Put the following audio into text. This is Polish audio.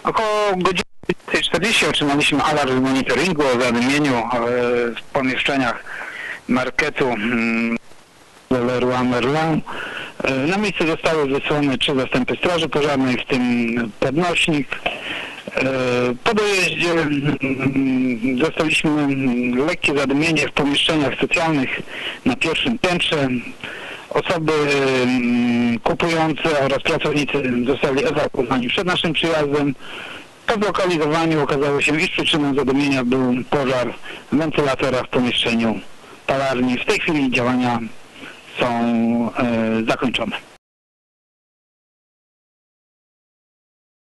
Około godziny 40 otrzymaliśmy alarm z monitoringu o zadymieniu w pomieszczeniach marketu Leroy Merlin. Na miejsce zostały wysłane 3 zastępy straży pożarnej, w tym podnośnik. Po dojeździe dostaliśmy lekkie zadymienie w pomieszczeniach socjalnych na pierwszym piętrze. Osoby kupujące oraz pracownicy zostali ewakuowani przed naszym przyjazdem. Po zlokalizowaniu okazało się, iż przyczyną zadymienia był pożar w wentylatorach w pomieszczeniu palarni. W tej chwili działania są zakończone.